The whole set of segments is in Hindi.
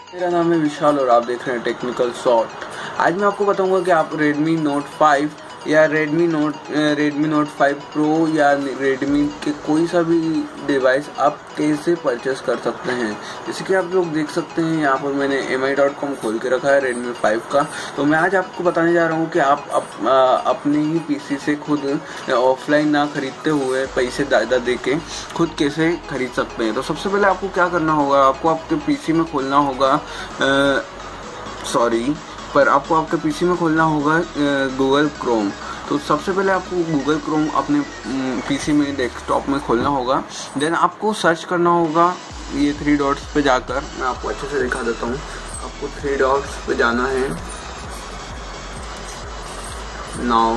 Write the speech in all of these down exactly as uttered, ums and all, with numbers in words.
मेरा नाम है विशाल और आप देख रहे हैं टेक्निकल शॉट। आज मैं आपको बताऊंगा कि आप रेडमी नोट फाइव या Redmi Note Redmi Note five pro या रेडमी के कोई सा भी डिवाइस आप कैसे परचेस कर सकते हैं। जैसे कि आप लोग देख सकते हैं यहाँ पर मैंने एम आई डॉट कॉम खोल के रखा है रेडमी फाइव का। तो मैं आज आपको बताने जा रहा हूँ कि आप अप, आ, अपने ही पीसी से खुद ऑफलाइन ना खरीदते हुए पैसे ज़्यादा दे के खुद कैसे खरीद सकते हैं। तो सबसे पहले आपको क्या करना होगा, आपको आपके पीसी में खोलना होगा सॉरी पर आपको आपके पीसी में खोलना होगा गूगल क्रोम। तो सबसे पहले आपको गूगल क्रोम अपने पीसी में डेस्कटॉप में खोलना होगा। देन आपको सर्च करना होगा ये थ्री डॉट्स पे जाकर, मैं आपको अच्छे से दिखा देता हूँ। आपको थ्री डॉट्स पे जाना है, नाउ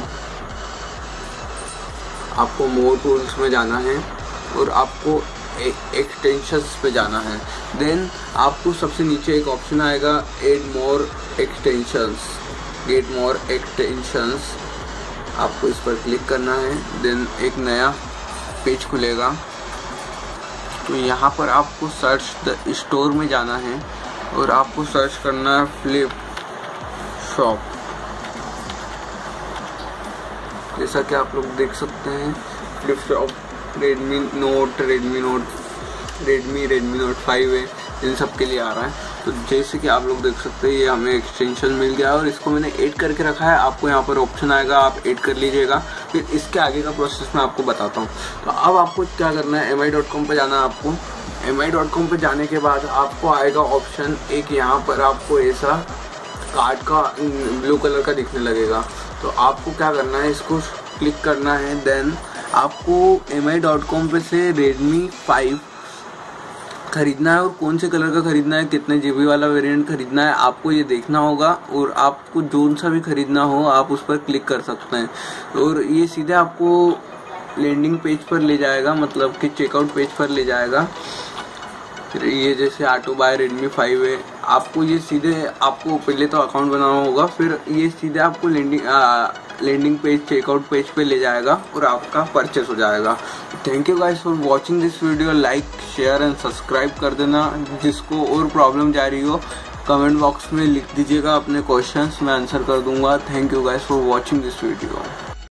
आपको मोर टूल्स में जाना है और आपको एक्सटेंशंस पे जाना है। देन आपको सबसे नीचे एक ऑप्शन आएगा add more extensions, get more extensions, आपको इस पर क्लिक करना है। देन एक नया पेज खुलेगा। तो यहाँ पर आपको सर्च द स्टोर में जाना है और आपको सर्च करना है फ्लिप शॉप। जैसा कि आप लोग देख सकते हैं flip shop Redmi Note Redmi Note Redmi Redmi Note five है, इन सब के लिए आ रहा है। तो जैसे कि आप लोग देख सकते हैं ये हमें एक्सटेंशन मिल गया और इसको मैंने ऐड करके रखा है। आपको यहाँ पर ऑप्शन आएगा, आप ऐड कर लीजिएगा। फिर इसके आगे का प्रोसेस मैं आपको बताता हूँ। तो अब आपको क्या करना है, एम आई डॉट कॉम पर जाना है। आपको एम आई डॉट कॉम पर जाने के बाद आपको आएगा ऑप्शन एक, यहाँ पर आपको ऐसा कार्ड का ब्लू कलर का दिखने लगेगा। तो आपको क्या करना है, इसको क्लिक करना है। देन आपको एम आई डॉट कॉम पे से रेडमी फाइव खरीदना है और कौन से कलर का खरीदना है, कितने जीबी वाला वेरिएंट खरीदना है, आपको ये देखना होगा। और आपको जोन सा भी खरीदना हो आप उस पर क्लिक कर सकते हैं और ये सीधे आपको लैंडिंग पेज पर ले जाएगा, मतलब कि चेकआउट पेज पर ले जाएगा। फिर ये जैसे ऑटो बाय रेडमी फाइव है, आपको ये सीधे आपको पहले तो अकाउंट बनाना होगा, फिर ये सीधे आपको landing landing page checkout page पे ले जाएगा और आपका परचेस हो जाएगा। Thank you guys for watching this video. Like share and subscribe कर देना। जिसको और प्रॉब्लम जा रही हो कमेंट बॉक्स में लिख दीजिएगा अपने क्वेश्चंस, मैं आंसर कर दूंगा। Thank you guys for watching this video.